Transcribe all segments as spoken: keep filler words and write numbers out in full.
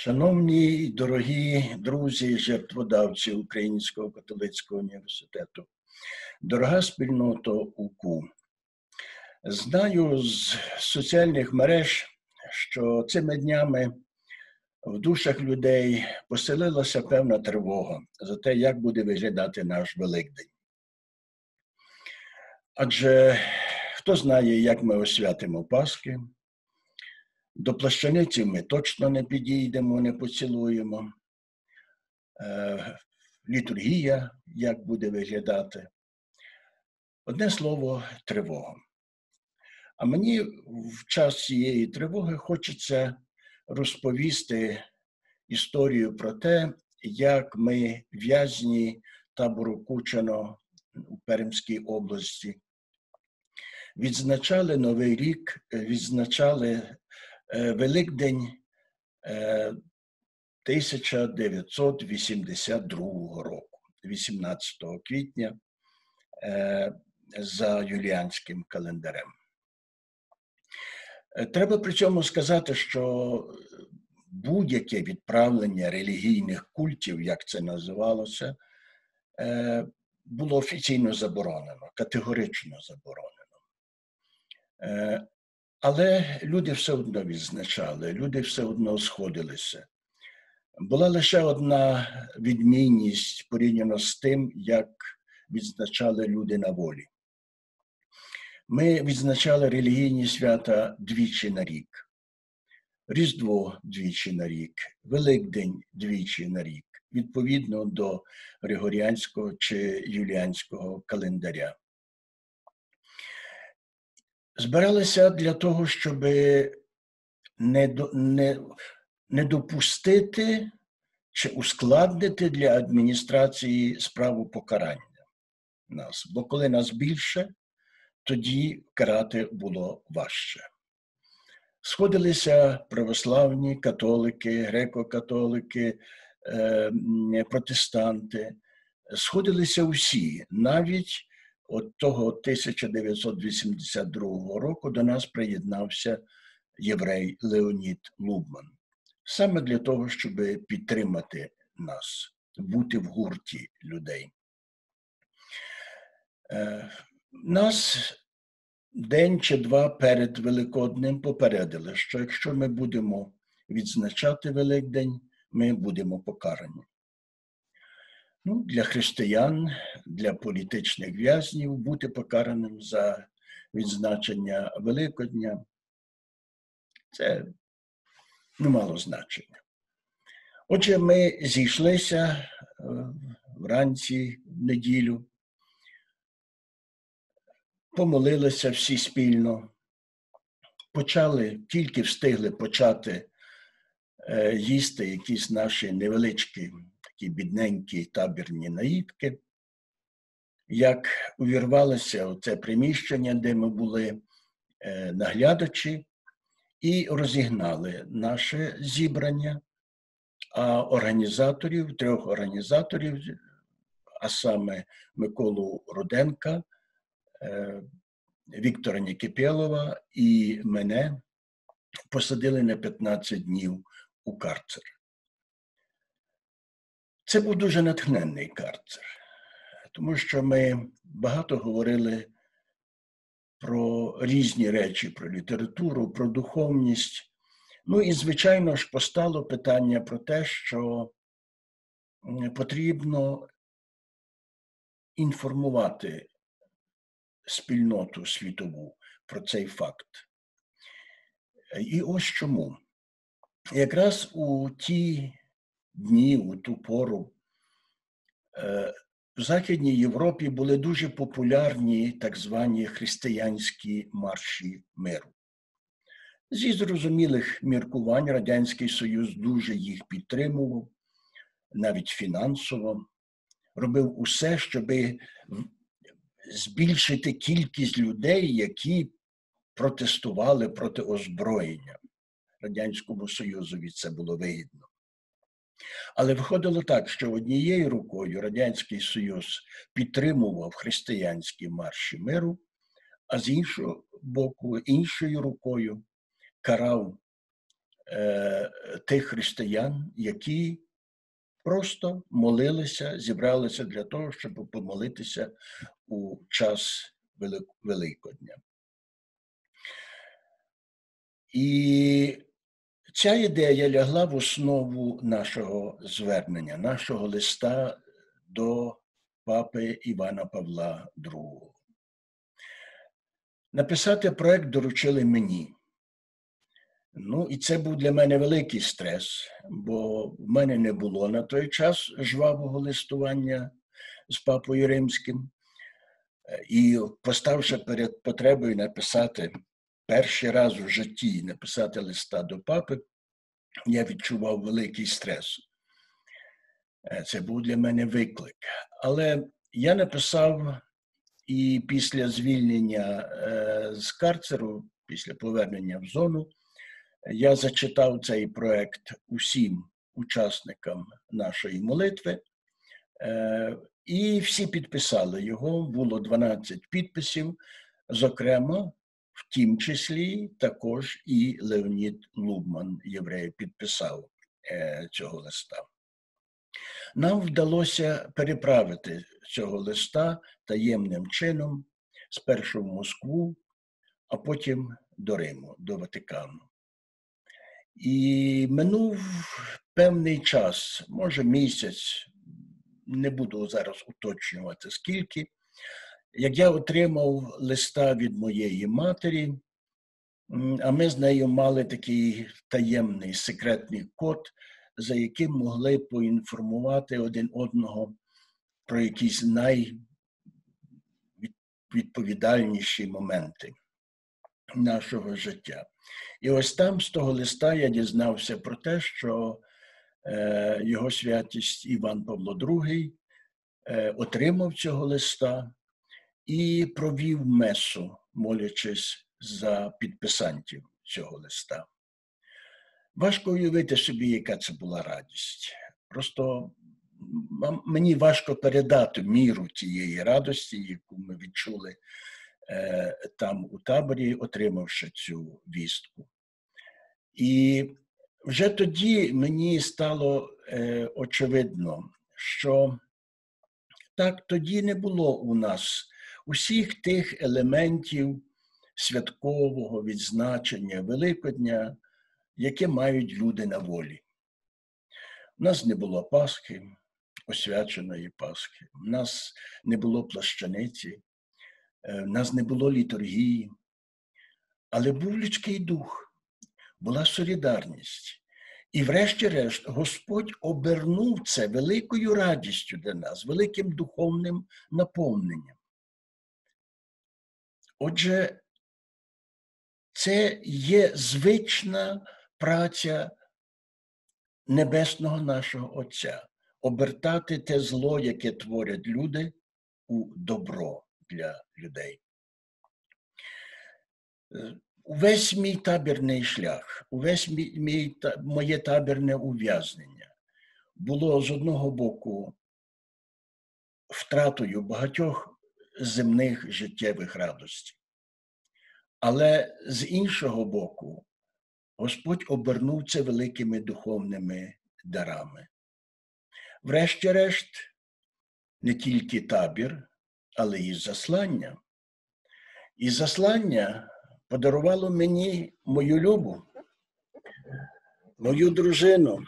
Шановні й дорогі друзі, жертводавці Українського католицького університету, дорога спільнота УКУ, знаю з соціальних мереж, що цими днями в душах людей поселилася певна тривога за те, як буде виглядати наш Великдень. Адже хто знає, як ми освятимо Пасхи, до плащаниці ми точно не підійдемо, не поцілуємо. Е, літургія, як буде виглядати. Одне слово – тривога. А мені в час цієї тривоги хочеться розповісти історію про те, як ми в'язні табору Кучано у Пермській області відзначали Новий рік, відзначали Великдень тисяча дев'ятсот вісімдесят другого року, вісімнадцятого квітня, за юліанським календарем. Треба при цьому сказати, що будь-яке відправлення релігійних культів, як це називалося, було офіційно заборонено, категорично заборонено. Але люди все одно відзначали, люди все одно сходилися. Була лише одна відмінність порівняно з тим, як відзначали люди на волі. Ми відзначали релігійні свята двічі на рік. Різдво двічі на рік, Великдень двічі на рік, відповідно до Григоріанського чи Юліанського календаря. Збиралися для того, щоб не, не, не допустити чи ускладнити для адміністрації справу покарання нас. Бо коли нас більше, тоді карати було важче. Сходилися православні католики, греко-католики, протестанти. Сходилися усі. Навіть от того тисяча дев'ятсот вісімдесят другого року до нас приєднався єврей Леонід Лубман. Саме для того, щоб підтримати нас, бути в гурті людей. Нас день чи два перед Великоднем попередили, що якщо ми будемо відзначати Великдень, ми будемо покарані. Ну, для християн, для політичних в'язнів бути покараним за відзначення Великодня – це не мало значення. Отже, ми зійшлися вранці в неділю, помолилися всі спільно, почали, тільки встигли почати їсти якісь наші невеличкі, такі бідненькі табірні наїдки, як увірвалося в це приміщення, де ми були наглядачі, і розігнали наше зібрання, а організаторів, трьох організаторів, а саме Миколу Руденка, Віктора Нікіпєлова і мене, посадили на п'ятнадцять днів у карцер. Це був дуже натхненний карцер, тому що ми багато говорили про різні речі, про літературу, про духовність. Ну і, звичайно ж, постало питання про те, що потрібно інформувати спільноту світову про цей факт. І ось чому. Якраз у ті дні, у ту пору, в Західній Європі були дуже популярні так звані християнські марші миру. Зі зрозумілих міркувань Радянський Союз дуже їх підтримував, навіть фінансово, робив усе, щоб збільшити кількість людей, які протестували проти озброєння. Радянському Союзові це було вигідно. Але виходило так, що однією рукою Радянський Союз підтримував християнські марші миру, а з іншого боку, іншою рукою карав е, тих християн, які просто молилися, зібралися для того, щоб помолитися у час Великодня. І ця ідея лягла в основу нашого звернення, нашого листа до папи Івана Павла другого. Написати проект доручили мені. Ну, і це був для мене великий стрес, бо в мене не було на той час жвавого листування з папою Римським. І поставши перед потребою написати перший раз в житті, написати листа до папи, я відчував великий стрес. Це був для мене виклик. Але я написав і після звільнення з карцеру, після повернення в зону, я зачитав цей проект усім учасникам нашої молитви, і всі підписали його, було дванадцять підписів, зокрема, в тім числі також і Леонід Лубман, єврей, підписав цього листа. Нам вдалося переправити цього листа таємним чином спершу в Москву, а потім до Риму, до Ватикану. І минув певний час, може місяць, не буду зараз уточнювати скільки, як я отримав листа від моєї матері, а ми з нею мали такий таємний секретний код, за яким могли поінформувати один одного про якісь найвідповідальніші моменти нашого життя. І ось там з того листа я дізнався про те, що е, його святість Іван Павло другий е, отримав цього листа і провів месу, молячись за підписантів цього листа. Важко уявити собі, яка це була радість. Просто мені важко передати міру тієї радості, яку ми відчули е, там у таборі, отримавши цю вістку. І вже тоді мені стало е, очевидно, що так, тоді не було у нас усіх тих елементів святкового відзначення Великодня, яке мають люди на волі. У нас не було Пасхи, освяченої Пасхи, у нас не було плащаниці, у нас не було літургії, але був людський дух, була солідарність. І врешті-решт Господь обернув це великою радістю для нас, великим духовним наповненням. Отже, це є звична праця небесного нашого Отця – обертати те зло, яке творять люди, у добро для людей. Увесь мій табірний шлях, увесь мій, мій, моє табірне ув'язнення було з одного боку втратою багатьох земних життєвих радостей. Але з іншого боку, Господь обернув це великими духовними дарами. Врешті-решт, не тільки табір, але і заслання. І заслання подарувало мені мою любу, мою дружину,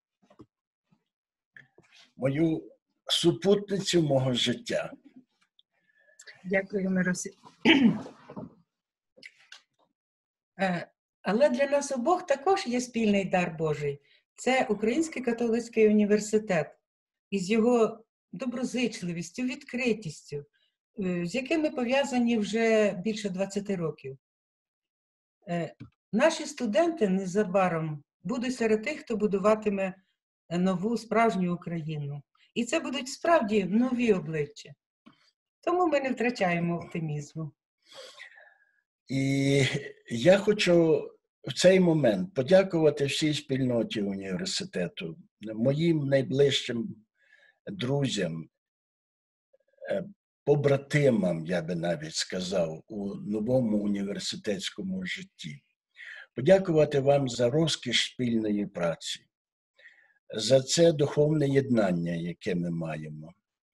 мою супутницю мого життя. Дякую, Миросі. Але для нас обох також є спільний дар Божий. Це Український католицький університет із його доброзичливістю, відкритістю, з якими пов'язані вже більше двадцяти років. Наші студенти незабаром будуть серед тих, хто будуватиме нову справжню Україну. І це будуть справді нові обличчя. Тому ми не втрачаємо оптимізму. І я хочу в цей момент подякувати всій спільноті університету, моїм найближчим друзям, побратимам, я би навіть сказав, у новому університетському житті. подякувати вам за розкіш спільної праці, за це духовне єднання, яке ми маємо.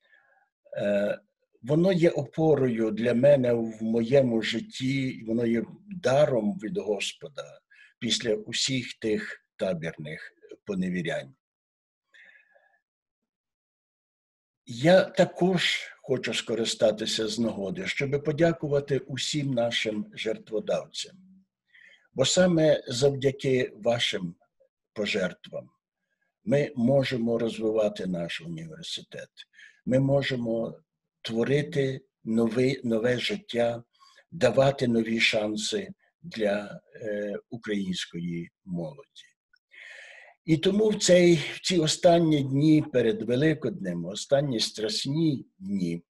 Воно є опорою для мене в моєму житті, воно є даром від Господа після усіх тих табірних поневірянь. Я також хочу скористатися з нагоди, щоб подякувати усім нашим жертводавцям. Бо саме завдяки вашим пожертвам ми можемо розвивати наш університет. Ми можемо творити нове, нове життя, давати нові шанси для е, української молоді. І тому в, цей, в ці останні дні перед Великоднем, останні страсні дні,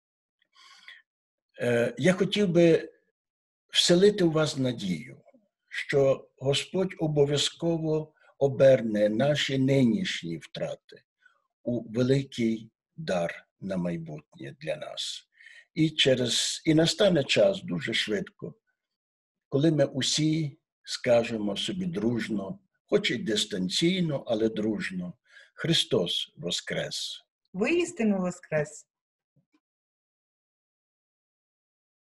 е, я хотів би вселити у вас надію, що Господь обов'язково оберне наші нинішні втрати у великий дар на майбутнє для нас. І, через, і настане час дуже швидко, коли ми усі скажемо собі дружно, хоч і дистанційно, але дружно: Христос воскрес! Воістину воскрес!